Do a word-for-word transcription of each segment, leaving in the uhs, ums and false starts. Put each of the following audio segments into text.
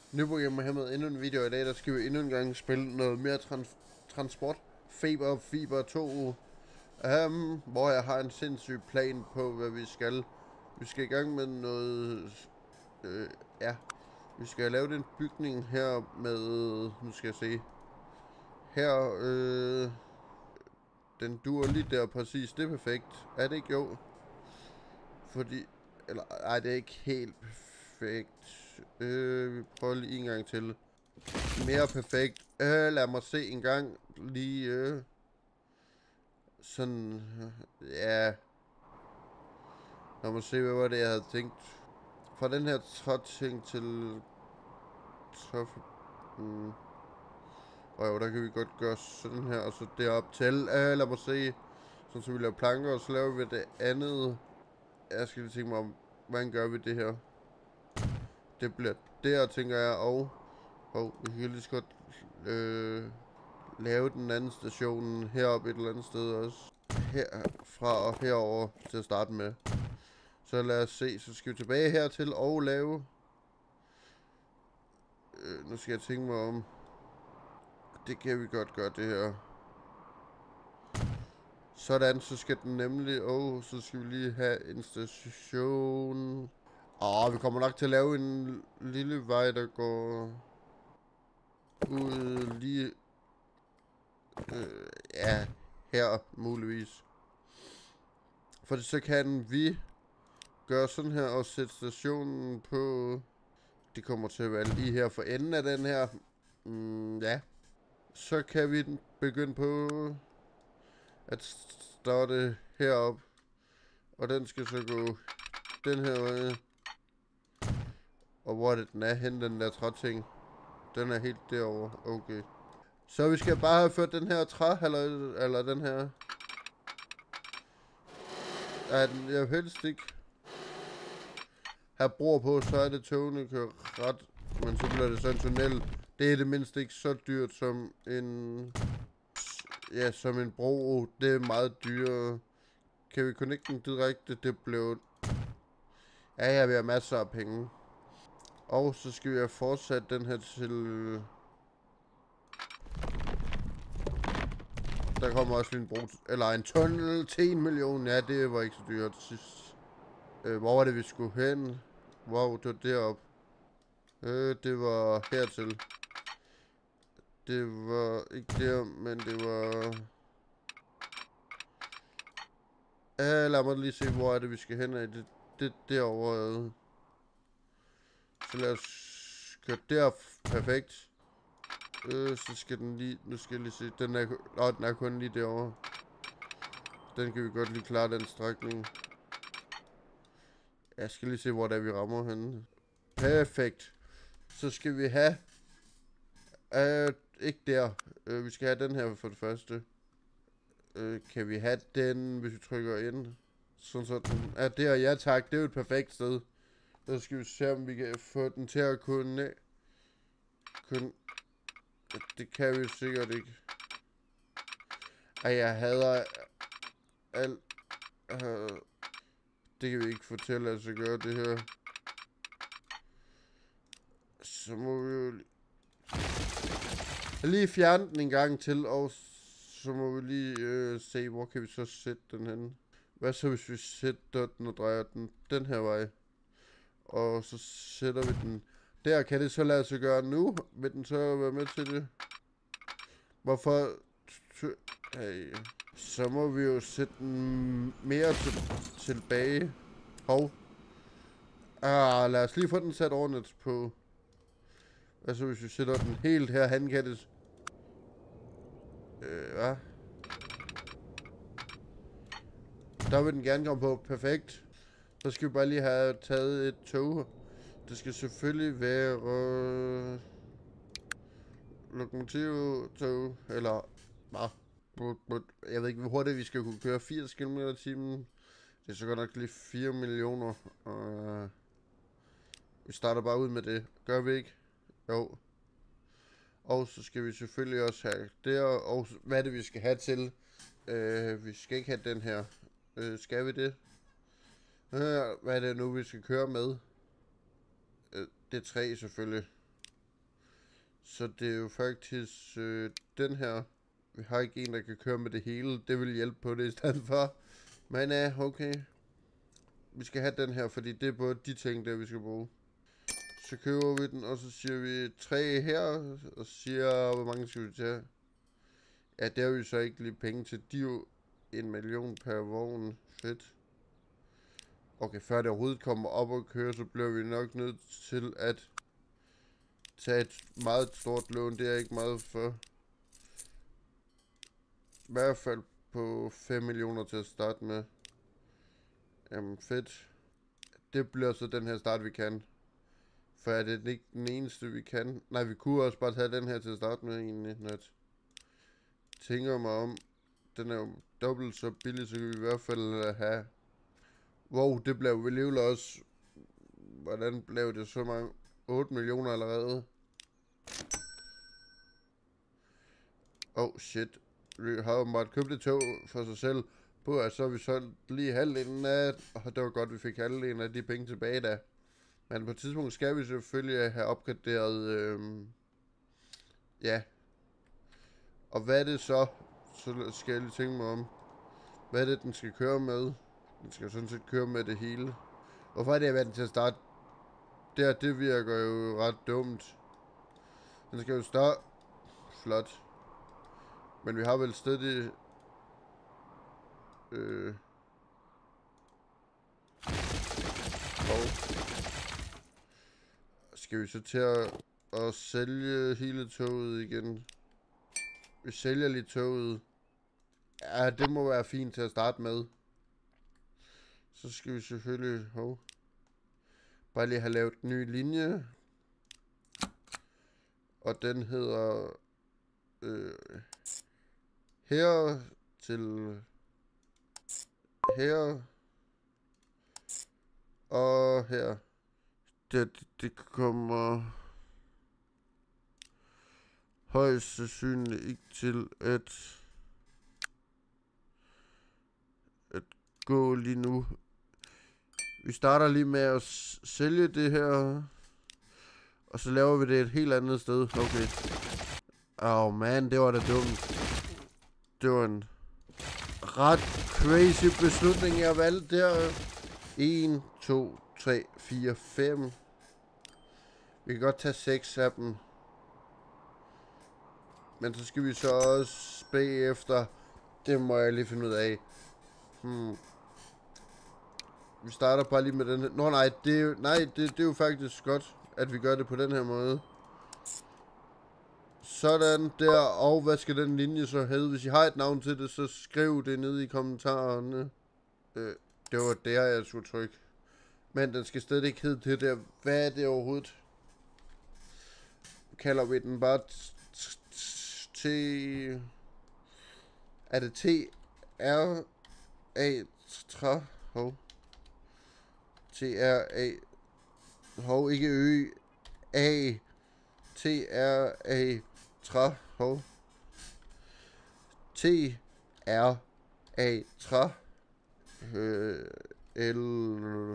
Nyborg her med endnu en video i dag, der skal vi endnu en gang spille noget mere trans transport. Feber, Fiber to. Um, hvor jeg har en sindssyg plan på, hvad vi skal. Vi skal i gang med noget... Øh, ja. Vi skal lave den bygning her med... Nu skal jeg se. Her, øh... Den duer lige der præcis. Det er perfekt. Er det ikke jo? Fordi... Eller, ej, det er ikke helt perfekt. Øh, vi prøver lige en gang til. Mere perfekt. Øh, lad mig se en gang. Lige, øh... Sådan... Ja... Lad mig se, hvad var det, jeg havde tænkt. Fra den her træting til... Toffe... Hmm. Og jo, der kan vi godt gøre sådan her, og så derop til. Øh, lad mig se. Sådan så vi laver planker, og så laver vi det andet. Jeg skal lige tænke mig om, hvordan gør vi det her? Det bliver der, tænker jeg, og... Og vi kan lige så godt øh, lave den anden station heroppe et eller andet sted også. Herfra og herover til at starte med. Så lad os se, så skal vi tilbage hertil og lave... Øh, nu skal jeg tænke mig om... Det kan vi godt gøre, det her. Sådan, så skal den nemlig... Åh, oh, så skal vi lige have en station... Åh, oh, vi kommer nok til at lave en lille vej, der går... Ud lige... Øh, ja, her muligvis. For så kan vi gøre sådan her og sætte stationen på... Det kommer til at være lige her for enden af den her. Mm, ja. Så kan vi begynde på at starte herop. Og den skal så gå den her vej. Og hvor er det den er hen, den der træting? Den er helt derovre. Okay. Så vi skal bare have ført den her træ, eller, eller den her. Ja, den, jeg vil helst ikke have broer på, så er det togene kører ret. Men så bliver det så en tunnel. Det er det mindst ikke så dyrt som en... Ja, som en bro. Det er meget dyrere. Kan vi connecte den direkte? Det blev... Ja, jeg vil have masser af penge. Og så skal vi have fortsat den her til... Der kommer også en bro... Eller en tunnel til en million. Ja, det var ikke så dyrt sidst. Øh, hvor var det, vi skulle hen? Wow, det var deroppe. Øh, det var hertil. Det var ikke der, men det var... Ja, lad mig lige se, hvor er det, vi skal hen af. Det, det derovre. Så lad os køre der. Perfekt. Øh, så skal den lige... Nu skal jeg lige se. Den er, åh, den er kun lige derovre. Den kan vi godt lige klare, den strækning. Jeg skal lige se, hvor det er, vi rammer henne. Perfekt. Så skal vi have... Øh, ikke der. Øh, vi skal have den her for det første. Øh, kan vi have den, hvis vi trykker ind? Sådan sådan. Ja, der, ja tak. Det er jo et perfekt sted. Så skal vi se, om vi kan få den til at kunne... kunne... Det kan vi sikkert ikke. Ej, jeg hader... Alt... Øh, det kan vi ikke fortælle os at gøre, det her. Så må vi jo... Lige fjerne den en gang til, og så må vi lige øh, se, hvor kan vi så sætte den hen. Hvad så hvis vi sætter den og drejer den den her vej? Og så sætter vi den der. Kan det så lade sig gøre nu? Vil den så være med til det? Hvorfor? Hey. Så må vi jo sætte den mere til tilbage. Hov. Ah, lad os lige få den sat ordentligt på. Hvad så hvis vi sætter den helt her? Han kan det... Øh, hvad? Der vil den gerne komme på. Perfekt. Så skal vi bare lige have taget et tog. Det skal selvfølgelig være... Øh, lokomotivtog. Eller... Nah, jeg ved ikke, hvor hurtigt vi skal kunne køre. firs kilometer i timen. Det er så godt nok lige fire millioner. Øh, vi starter bare ud med det. Gør vi ikke? Jo. Og så skal vi selvfølgelig også have der. Og hvad er det, vi skal have til? Øh, vi skal ikke have den her. Øh, skal vi det? Øh, hvad er det nu, vi skal køre med? Øh, det er tre selvfølgelig. Så det er jo faktisk øh, den her. Vi har ikke en, der kan køre med det hele. Det vil hjælpe på det i stedet for. Men ja, uh, okay. Vi skal have den her, fordi det er både de ting, der vi skal bruge. Så køber vi den, og så siger vi tre her, og siger, hvor mange skal vi tage? Ja, der er vi så ikke lige penge til. De er jo en million per vogn. Fedt. Okay, før det overhovedet kommer op og køre, så bliver vi nok nødt til at tage et meget stort lån. Det er ikke meget for. I hvert fald på fem millioner til at starte med. Jamen, fedt. Det bliver så den her start, vi kan. For er det ikke den eneste, vi kan? Nej, vi kunne også bare tage den her til at starte med, egentlig. Når jeg tænker mig om. Den er jo dobbelt så billig, så kan vi i hvert fald have. Wow, det blev jo alligevel også. Hvordan blev det så mange? otte millioner allerede. Oh shit. Vi har jo bare købt et tog for sig selv. På at så har vi solgt lige halvdelen af. Og det var godt, vi fik halvdelen af de penge tilbage da. Men på et tidspunkt skal vi selvfølgelig have opgraderet. Øh, ja. Og hvad er det så? Så skal jeg lige tænke mig om. Hvad er det, den skal køre med? Den skal sådan set køre med det hele. Hvorfor er det, jeg valgte til at starte? Der, det virker jo ret dumt. Den skal jo starte. Flot. Men vi har vel stadig. Øh. Og. Skal vi så til at, at sælge hele toget igen? Vi sælger lige toget. Ja, det må være fint til at starte med. Så skal vi selvfølgelig. Hov. Bare lige have lavet en ny linje. Og den hedder. Øh, her til. Her. Og her. Det, det, det kommer højst sandsynligt ikke til at, at gå lige nu. Vi starter lige med at sælge det her. Og så laver vi det et helt andet sted. Okay. Åh oh man, det var da dumt. Det var en ret crazy beslutning, jeg valgte der. en, to, tre, fire, fem. Vi kan godt tage seks af dem. Men så skal vi så også bagefter. Det må jeg lige finde ud af. Hmm. Vi starter bare lige med den her. Nå nej, det er jo, nej, det, det er jo faktisk godt, at vi gør det på den her måde. Sådan der. Og hvad skal den linje så hedde? Hvis I har et navn til det, så skriv det ned i kommentarerne. Øh, det var der, jeg skulle trykke. Men den skal stadig ikke hedde det der. Hvad er det overhovedet? Kalder vi den bare T... Er det T R A Tra? Hov. T R A. Hov, ikke Ø. A. T R A Tra. Hov. T R A Tra. Øh, L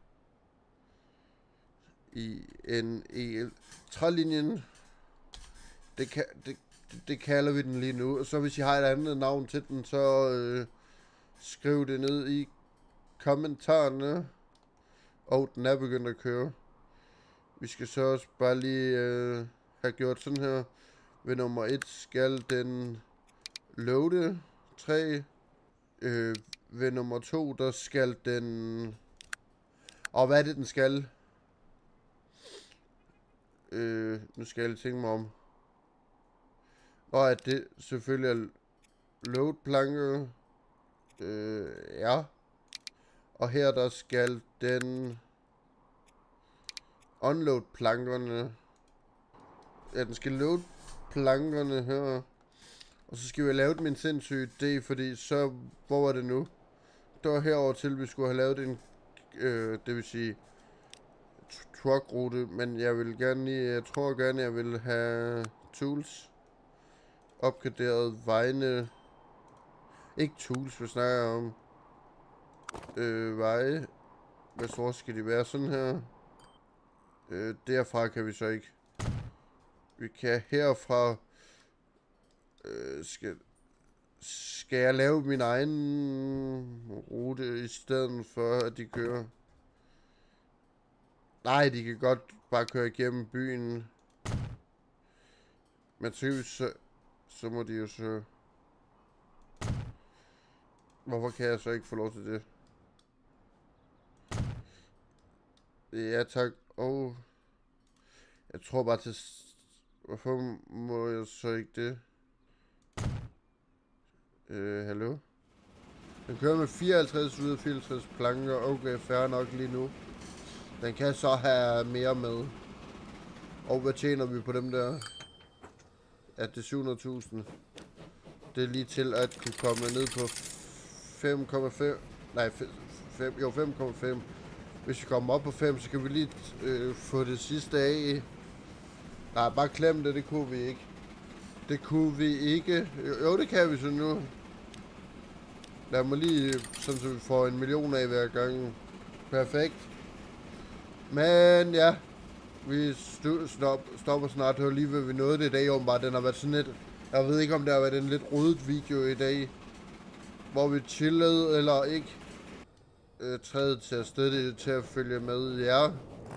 I N E L. Trælinjen. Det, kan, det, det kalder vi den lige nu. Og så hvis I har et andet navn til den, så øh, skriv det ned i kommentarerne. Og den er begyndt at køre. Vi skal så også bare lige øh, have gjort sådan her. Ved nummer et skal den loade tre. Øh, ved nummer to, der skal den. Og hvad er det, den skal? Øh, nu skal jeg tænke mig om. Og at det selvfølgelig er load planke. Øh, ja. Og her der skal den unload plankerne. Ja, den skal load plankerne her. Og så skal vi have lavet min sindssyge idé, fordi så, hvor var det nu? Det var herover til, vi skulle have lavet en, øh, det vil sige, truckrute, men jeg vil gerne lige, jeg tror gerne, jeg vil have tools. Opgraderet vejene. Ikke tools, vi snakker om. Øh, veje. Hvad så skal de være sådan her? Øh, derfra kan vi så ikke. Vi kan herfra... Øh, skal, skal jeg lave min egen rute i stedet for, at de kører? Nej, de kan godt bare køre igennem byen. Men typisk så, så må de jo så... Hvorfor kan jeg så ikke få lov til det? Ja, tak. Og jeg tror bare til... Hvorfor må jeg så ikke det? Øh, hallo? Den kører med fireoghalvtreds ud af fireoghalvtreds planker. Okay, fair nok lige nu. Den kan så have mere med. Og hvad tjener vi på dem der? Ja, det er syv hundrede tusind. Det er lige til at kunne komme ned på fem komma fem. Nej, fem, jo fem komma fem. Hvis vi kommer op på fem, så kan vi lige øh, få det sidste af. Nej, bare klem det, det kunne vi ikke. Det kunne vi ikke. Jo, det kan vi så nu. Lad mig lige, sådan så vi får en million af hver gang. Perfekt. Men ja, vi stop, stopper snart. Hør lige, hvad vi nåede det i dag. Åbenbart, den har været sådan lidt... Jeg ved ikke, om det har været en lidt rodet video i dag. Hvor vi chillede eller ikke. Øh, træet til at støtte til at følge med jer.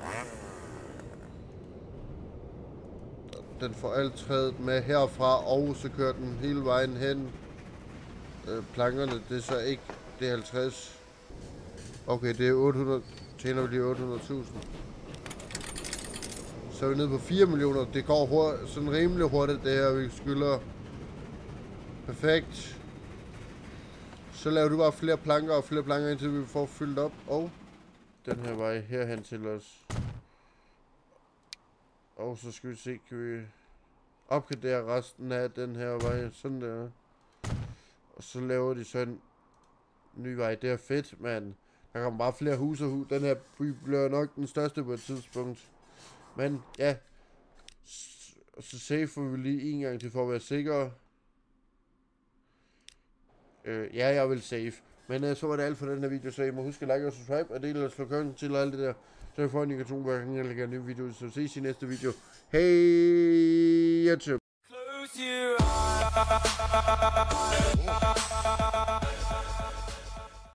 Den får alt træet med herfra, og så kører den hele vejen hen. Øh, plankerne, det er så ikke, det er halvtreds. Okay, det er otte hundrede, tjener vi lige otte hundrede tusind. Så er vi nede på fire millioner. Det går hurtigt, sådan rimelig hurtigt, det her, vi skylder. Perfekt. Så laver du bare flere planker og flere planker, indtil vi får fyldt op. Og den her vej herhen til os. Og så skal vi se, kan vi opgradere resten af den her vej. Sådan der. Og så laver de sådan en ny vej. Det er fedt, mand. Der kommer bare flere hus og hus. Den her by bliver nok den største på et tidspunkt. Men ja. Så safer vi lige en gang til for at være sikre. Øh, ja, jeg vil save. Men øh, så var det alt for den her video, så I må huske at like og subscribe, og dele og slå klokken til og alt det der. Så jeg får en indikation, hver gang jeg lægger en ny video. Så ses i næste video. Hej, YouTube.